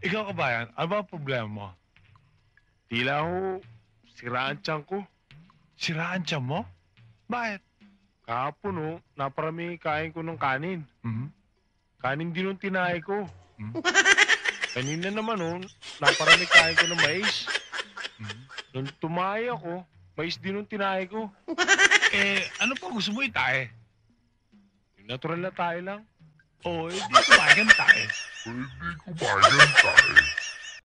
Ikaw kabayan, ano ba ang problema mo? Tila ho, siraan tiyan ko. Siraan tiyan mo? Bakit? Kahapon ho, naparami kain ko ng kanin. Mhm. Kanin din yung tinahe ko. Mhm. Kanina naman ho, naparami kain ko ng mais. Mhm. Nung tumahe ako, mais din yung tinahe ko. Ano pa gusto mo itae? Yung natural na tayo lang. Oo, hindi kumain tayo. Hindi kumain tayo.